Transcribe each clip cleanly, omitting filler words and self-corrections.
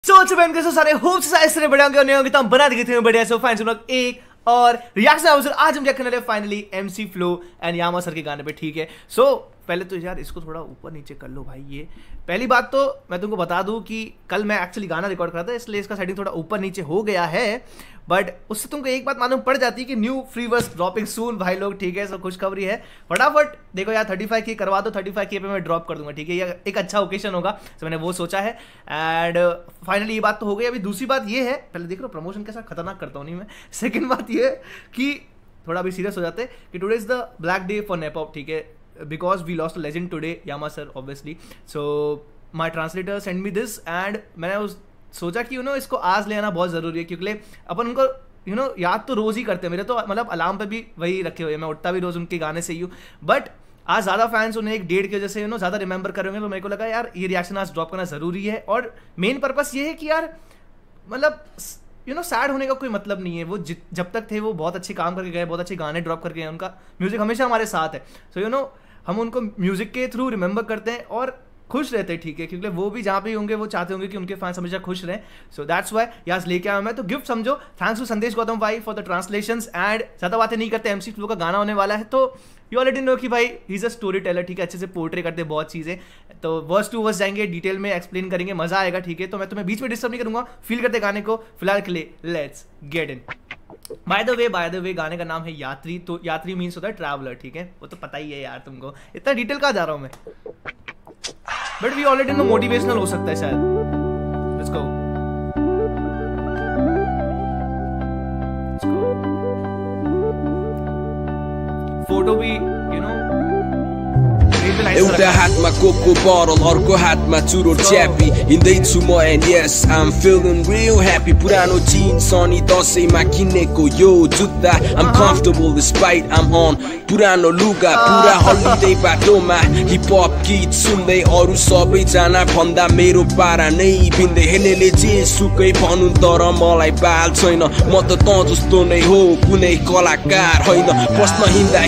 कैसे सारे होप्स सारे बढ़िया होंगे तो हम बना दिखे बढ़िया सो फाइन लोग एक और रिएक्शन अवसर आज हम क्या करने वाले finally MC flow and Yama sir के गाने पे। ठीक है सो पहले तो यार इसको थोड़ा ऊपर नीचे कर लो भाई। ये पहली बात तो मैं तुमको बता दूं कि कल मैं एक्चुअली गाना रिकॉर्ड करा था इसलिए इसका सेटिंग थोड़ा ऊपर नीचे हो गया है, बट उससे तुमको एक बात मालूम पड़ जाती है कि new free verse dropping soon भाई लोग। ठीक है सो खुशखबरी है, फटाफट देखो यार 35K करवा दो, 35K पे मैं ड्रॉप कर दूंगा। ठीक है ये एक अच्छा ओकेजन होगा तो मैंने वो सोचा है एंड फाइनली ये बात तो हो गई। अभी दूसरी बात ये है, पहले देख लो प्रमोशन कैसा खतरनाक करता हूँ नहीं मैं। सेकेंड बात ये कि थोड़ा अभी सीरियस हो जाते कि today is the black day for Nepop. ठीक है because we lost a legend today, Yama sir obviously, so my translator sent me this and मैंने सोचा कि इसको आज ले आना बहुत ज़रूरी है क्योंकि अपन उनको याद तो रोज़ ही करते हैं। मेरे तो मतलब अलार्म पे भी वही रखे हुए हैं, मैं उठता भी रोज़ उनके गाने से ही हूँ, बट आज ज़्यादा फैंस उन्हें एक डेट की वजह से ज़्यादा रिमेंबर करेंगे तो मेरे को लगा यार ये रिएक्शन आज ड्रॉप करना ज़रूरी है। और मेन पर्पस ये है कि यार मतलब सैड होने का कोई मतलब नहीं है। वो जब तक थे वो बहुत अच्छे काम करके गए, बहुत अच्छे गाने ड्रॉप करके गए, उनका म्यूजिक हमेशा हमारे साथ है। सो हम उनको म्यूजिक के थ्रू रिमेंबर करते हैं और खुश रहते हैं। ठीक है क्योंकि वो भी जहाँ पे होंगे वो चाहते होंगे कि उनके फैंस हमेशा खुश रहें। सो दैट्स वाई यार लेके आया मैं तो गिफ्ट समझो। थैंक्स टू संदेश गौतम भाई फॉर द ट्रांसलेशंस एंड ज़्यादा बातें नहीं करते, एमसी फ्लो का गाना होने वाला है तो यू ऑलरेडी नो कि भाई he is a storyteller. ठीक है अच्छे से पोर्ट्रे करते हैं बहुत चीज़ें, तो वर्स टू वर्स जाएंगे, डिटेल में एक्सप्लेन करेंगे, मजा आएगा। ठीक है तो मैं तुम्हें बीच में डिस्टर्ब नहीं करूंगा, फील करते गाने को। फिलहाल के लिए let's get in. By the way गाने का नाम है यात्री, तो यात्री मीन्स होता है ट्रैवलर। ठीक है वो तो पता ही है यार तुमको, इतना डिटेल कहाँ जा रहा हूँ मैं, but we already know motivational हो सकता है शायद। Let's go. फोटो भी एउटा हातमा कोको बटल अर्को हातमा चुरोट च्यापी हिँड्दैछु म and yes I am feeling real happy. पुरानो जिन्स अनि दसैँमा किनेको यो जुत्ता I am comfortable despite I am on पुरानो लुगा। पुरा हलिँदै बाटोमा हिप हप गीत सुन्दै अरू सबैजना भन्दा मेरो पारा नै भिन्दै। हेर्नेले जे सुकै भनुन् तर मलाई बाल छैन, म त तँ जस्तो नै हो कुनै कलाकार होइन। बसमा हिँड्दा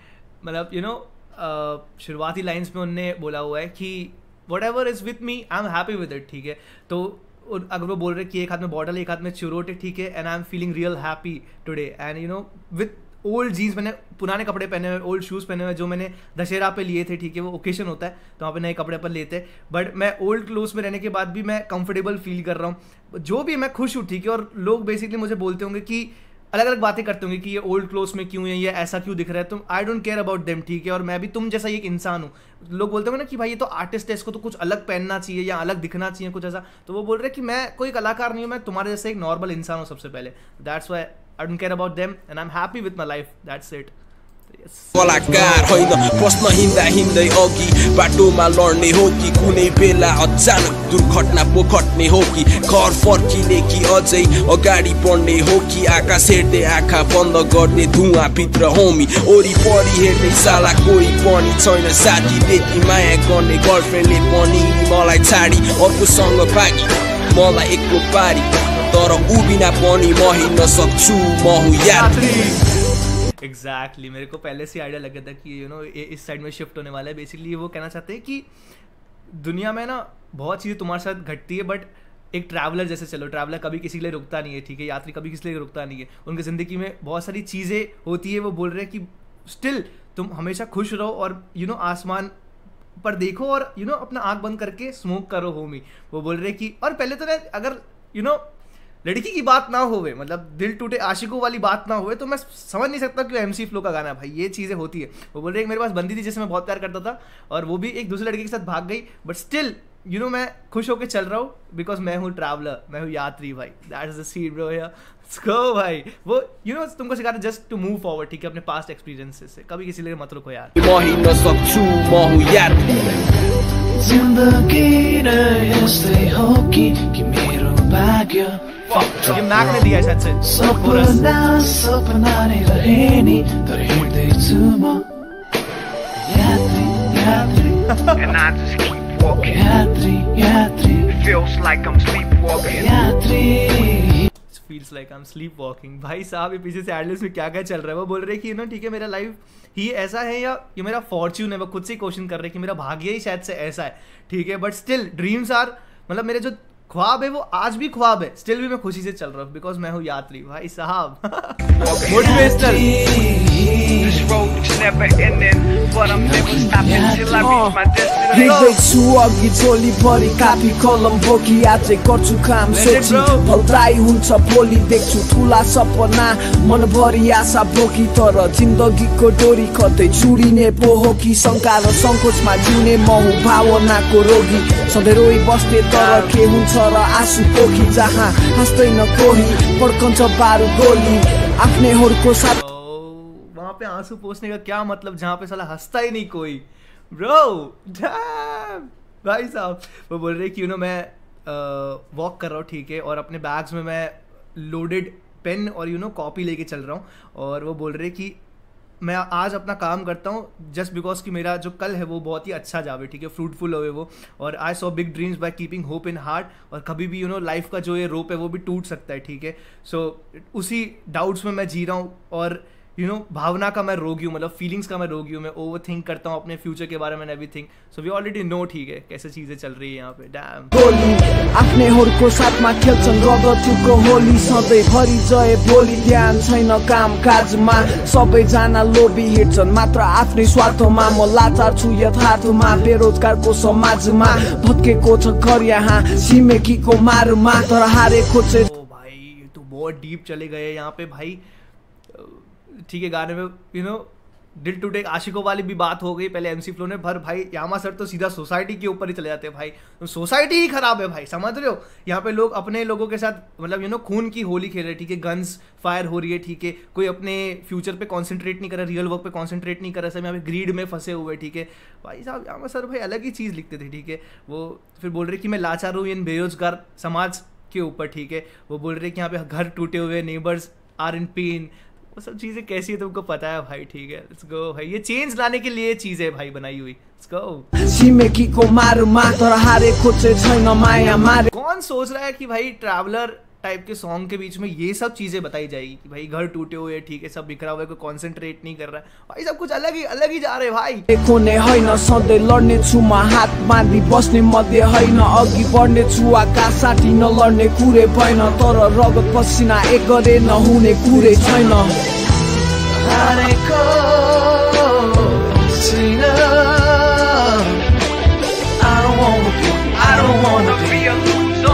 मतलब शुरुआती लाइंस में उन्होंने बोला हुआ है कि whatever is with me I am happy with it. ठीक है तो अगर वो बोल रहे कि एक हाथ में बॉटल एक हाथ में चुरोट है, ठीक है, and I am feeling real happy today and with old jeans, मैंने पुराने कपड़े पहने हुए, ओल्ड शूज़ पहने हुए जो मैंने दशहरा पे लिए थे। ठीक है वो ओकेशन होता है तो वहाँ पे नए कपड़े पर लेते हैं, बट मैं ओल्ड क्लोथ्स में रहने के बाद भी मैं कंफर्टेबल फील कर रहा हूँ, जो भी मैं खुश हूँ। ठीक है और लोग बेसिकली मुझे बोलते होंगे कि अलग अलग बातें करते होंगे कि ये ओल्ड क्लोथ्स में क्यों है, ये ऐसा क्यों दिख रहा है, तुम I don't care about them. ठीक है और मैं भी तुम जैसा एक इंसान हूँ। लोग बोलते होंगे ना कि भाई ये तो आर्टिस्ट है, इसको तो कुछ अलग पहनना चाहिए या अलग दिखना चाहिए कुछ ऐसा, तो वो बोल रहे हैं कि मैं कोई कलाकार नहीं हूँ, मैं तुम्हारे जैसे एक नॉर्मल इंसान हूँ सबसे पहले। That's why I don't care about them and I am happy with my life, that's it. कलाकार होइन बसमा हिँड्दा हिँड्दै अघि बाटोमा लड्ने हो कि कुनै बेला अचानक दुर्घटना पो घट्ने हो कि घर फर्किने कि अझै अगाडि बढ्ने हो कि आकाश हेर्दै आँखा बन्द गर्ने धुवा भित्र होमी वरिपरि हेर्दै साला कोही पनि छैन साथी त्यति माया गर्ने गर्लफ्रेन्डले पनि मलाई छाडी अर्कोसँग भागी मलाई एक्लो पारी तर उभिना पनि म हिँड्न सक्छु म हुँ यात्री। एग्जैक्टली मेरे को पहले से आइडिया लग गया था कि इस साइड में शिफ्ट होने वाला है। बेसिकली वो कहना चाहते हैं कि दुनिया में ना बहुत चीज़ें तुम्हारे साथ घटती है, बट एक ट्रैवलर जैसे चलो, ट्रैवलर कभी किसी के लिए रुकता नहीं है। ठीक है यात्री कभी किसी के लिए रुकता नहीं है, उनकी ज़िंदगी में बहुत सारी चीज़ें होती है। वो बोल रहे हैं कि स्टिल तुम हमेशा खुश रहो और आसमान पर देखो और अपना आँख बंद करके स्मोक करो होमी। वो बोल रहे कि और पहले तो ना अगर लड़की की बात ना होवे, मतलब दिल टूटे आशिकों वाली बात ना होवे, तो मैं समझ नहीं सकता कि एमसी फ्लो का गाना है भाई। ये चीज़ें होती है। वो बोल रहे मेरे पास बंदी थी जिसे मैं बहुत प्यार करता था और वो भी एक दूसरे लड़के के साथ भाग गई, बट स्टिल मैं खुश होकर चल रहा हूँ बिकॉज मैं हूँ ट्रैवलर, मैं हूँ यात्री भाई। That is the scene bro here. Let's go भाई। वो तुमको सिखा रहे जस्ट टू मूव फॉरवर्ड। ठीक है अपने पास्ट एक्सपीरियंसेस से कभी किसी लिए मत रुको यार। म हिँड्न सक्छु म हुँ यात्री। जिन्दगी नै यस्तै हो कि मेरो भाग्य ये मैक ने दिया शायद से। सपना नै रहे नि तर हिँड्दैछु म यात्री यात्री And I just keep walking. यात्री यात्री Feels like I'm sleepwalking. यात्री feels like I am sleepwalking. भाई साहब ये पीछे से एडलिस्ट में क्या क्या चल रहा है। वो बोल रहे कि ठीक है मेरा लाइफ ही ऐसा है या ये मेरा फॉर्च्यून है। वो खुद से क्वेश्चन कर रहे कि मेरा भाग्य ही शायद से ऐसा है। ठीक है बट स्टिल ड्रीम्स आर, मतलब मेरे जो ख्वाब है वो, आज भी ख्वाब है, स्टिल भी मैं खुशी से चल रहा हूँ बिकॉज मैं हूँ यात्री भाई साहब। Motivational. This road is never ending, but I'm never stopping till I reach my destination. हिँड्दैछु अघि झोली भरि कापी कलम बोकी आजै गर्छु काम सोची भलदाई हुन्छ भोलि देख्छु ठुला सपना मनभरि आशा बोकी तर जिन्दगीको डोरी कतै चुडिने पो हो कि शङ्का र सङ्कोचमा जिउने म हुँ भावनाको रोगी सधैँ रोइ बस्ने तर के हुन्छ र आँसु पोखी जहाँ हाँस्दैन कोही पड्कन्छ बारु गोली आफ्नैहरूको साथ। वहां पे आंसू पोंछने का क्या मतलब जहाँ पे साला हंसता ही नहीं कोई। ब्रो भाई साहब वो बोल रहे कि मैं वॉक कर रहा हूँ ठीक है, और अपने बैग्स में मैं लोडेड पेन और कॉपी लेके चल रहा हूँ, और वो बोल रहे कि मैं आज अपना काम करता हूँ जस्ट बिकॉज कि मेरा जो कल है वो बहुत ही अच्छा जावे ठीक है, फ्रूटफुल होवे वो, और I saw big dreams by keeping hope in heart, और कभी भी लाइफ का जो ये रोप है वो भी टूट सकता है ठीक है। सो उसी डाउट्स में मैं जी रहा हूँ, और भावना का मैं रोगी हूँ, मतलब फीलिंग्स का मैं रोगी हूँ, मैं ओवर थिंक करता हूँ अपने फ्यूचर के बारे में everything. So we already know ठीक है कैसे चीजें चल रही है यहाँ पे। डैम गोली आफ्नैहरूको साथमा खेल्छन् रगतुको होली सधैँ भरि जय भोलि ध्यान छैन काम काजमा सबैजना लोभी हिँड्छन् मात्र आफ्नै स्वार्थमा म लाचार छु यथार्थमा बेरोजगारको समाजमा भत्केको छ घर यहाँ छिमेकीको मारमा तर हारेको चाहिँ। ओ भाई तो बहुत डीप चले गए यहाँ पे भाई ठीक है। गाने में दिल टूटे आशिकों वाली भी बात हो गई पहले एमसी फ्लो ने, भर भाई यामा सर तो सीधा सोसाइटी के ऊपर ही चले जाते हैं भाई, तो सोसाइटी ही खराब है भाई, समझ रहे हो। यहाँ पे लोग अपने लोगों के साथ मतलब खून की होली खेल रहे ठीक है, गन्स फायर हो रही है ठीक है, कोई अपने फ्यूचर पे कॉन्सेंट्रेट नहीं कर रहा, रियल वर्क पे कॉन्सेंट्रेट नहीं कर रहा, सब यहाँ पे ग्रीड में फंसे हुए ठीक है भाई साहब। यामा सर भाई अलग ही चीज़ लिखते थे ठीक है। वो फिर बोल रहे कि मैं लाचार हूँ इन बेरोजगार समाज के ऊपर ठीक है। वो बोल रहे कि यहाँ पे घर टूटे हुए, नेबर्स आर इन पेन, वो सब चीजें कैसी है तुमको पता है भाई ठीक है। लेट्स गो भाई, ये चेंज लाने के लिए चीजें भाई बनाई हुई। Let's go. छिमेकीको मारमा तर हारेको चाहिँ छैन माया मारे। कौन सोच रहा है कि भाई ट्रैवलर टाइप के सॉन्ग के बीच में ये सब चीजें बताई जाएगी कि भाई घर टूटे हुए ठीक है, सब बिखरा हुआ है, कोई कॉन्सेंट्रेट नहीं कर रहा है भाई, सब कुछ अलग ही जा रहे भाई। देखोने हैन सधैँ लड्ने छु म हात बाँधी बस्ने मध्ये हैन अघि बढ्ने छु आकाश साथी नलड्ने कुरै भएन तर रगत पसिना एक गरे नहुने कुरै छैन। हारेको छैन, I don't wanna Be a loser,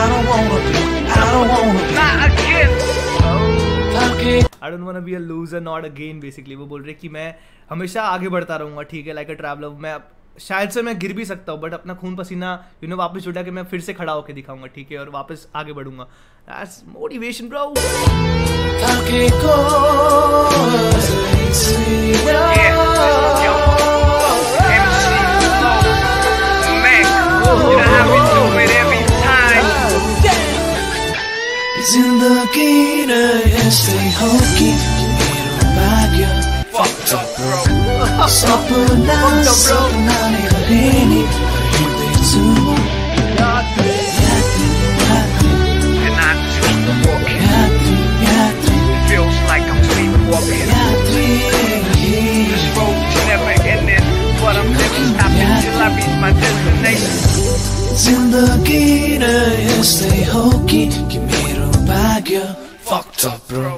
not again. I don't wanna be a loser not again basically। वो बोल रहे कि मैं हमेशा आगे बढ़ता रहूंगा ठीक है, लाइक अ ट्रैवलर। मैं शायद से मैं गिर भी सकता हूँ बट अपना खून पसीना वापस छुटा के मैं फिर से खड़ा होकर दिखाऊंगा ठीक है, और वापस आगे बढ़ूंगा। That's motivation bro. थाकेको छैन। Yeah, yo, MC Flow, Mac, you know how we do it every time. जिन्दगी नै यस्तै हो कि मेरो भाग्य Fucked up, bro. सपना सपनाले गरे नि हिँड्दैछु म यात्री And I just walking. यात्री यात्री It feels like I'm sleepwalking. यात्री This road is never ending, but I'm never stopping till I reach my destination. जिन्दगी नै यस्तै हो कि मेरो भाग्य fucked up bro।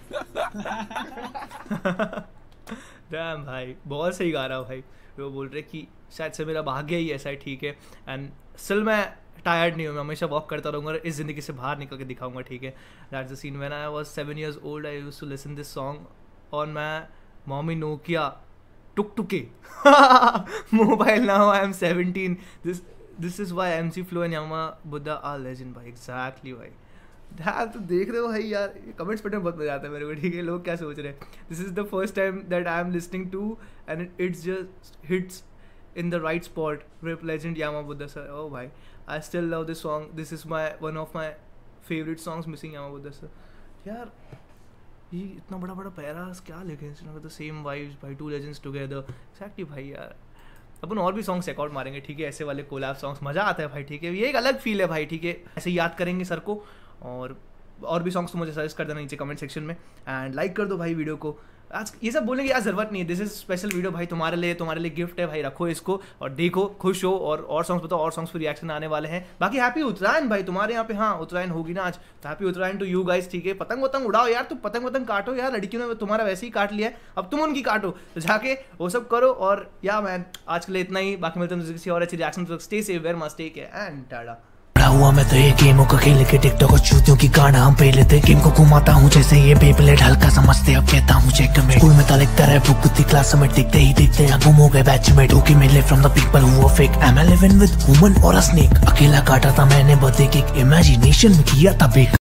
डैम भाई बहुत सही गा रहा हूँ भाई। वो बोल रहे कि शायद से मेरा भाग्य ही ऐसा है ठीक है, एंड स्टिल मैं टायर्ड नहीं हूँ, मैं हमेशा वॉक करता रहूँगा, इस ज़िंदगी से बाहर निकल के दिखाऊंगा ठीक है। That's the scene. When I was 7 years old I used to listen this song on my mommy Nokia टुकटुके mobile. Now I am 17। This is why MC flow and Yama Buddha are legend भाई। एग्जैक्टली भाई। हाँ तो देख रहे हो भाई यार, कमेंट्स पढ़ने में बहुत मजा आता है मेरे को ठीक है। लोग क्या सोच रहे हैं, this is the first time that I am listening to and it's just hits in the right spot. Rip legend Yama Buddha sir. Oh भाई I still love this song, this is my one of my favourite songs missing Yama Buddha sir. यार ये इतना बड़ा बड़ा पैरास क्या लिखे the same vibes भाई, टू लेजेंड्स टुगेदर। एक्जैक्टली भाई यार अपन और भी सॉन्ग चेकआउट मारेंगे ठीक है, ऐसे वाले कोलैब सॉन्ग्स मज़ा आता है भाई ठीक है। ये एक अलग फील है भाई ठीक है, ऐसे याद करेंगे सर को। और भी सॉन्ग्स तो मुझे सजेस्ट कर देना नीचे कमेंट सेक्शन में, एंड लाइक कर दो भाई वीडियो को। आज ये सब बोलने की यार जरूरत नहीं है। दिस इज स्पेशल वीडियो भाई तुम्हारे लिए गिफ्ट है भाई, रखो इसको और देखो, खुश हो। और सॉन्ग्स बताओ, और सॉन्ग्स पर रिएक्शन आने वाले हैं। बाकी हैप्पी उत्तरायण भाई तुम्हारे यहाँ पे। हाँ उत्तरायण होगी ना आज, तो happy Uttarayan to you guys, ठीक है। पतंग उड़ाओ यार, तुम पतंग काटो यार, लड़कियों ने तुम्हारा वैसे ही काट लिया है, अब तुम उनकी काटो, तो जाके वो सब करो। और या मैन आज के लिए इतना ही, बाकी मिलते हैं किसी और अच्छी reaction. Stay safe, we're must take care and tata. हुआ मैं तो ये गेमों का खेल के टिकटॉक और चूतियों की गाना हम पे लेते, गेम को घुमाता हूँ जैसे ये बेबलेट, हल्का समझते अब कहता हूँ चेकमेट। स्कूल में तो लिखता रहे बुक थी, क्लास में दिखते ही दिखते यहाँ गुम हो गए बैचमेट। ओके मिले from the people who are fake, am I living with woman और अ स्नेक। अकेला काटा था मैंने बर्थडे केक, इमेजिनेशन में किया था बेक।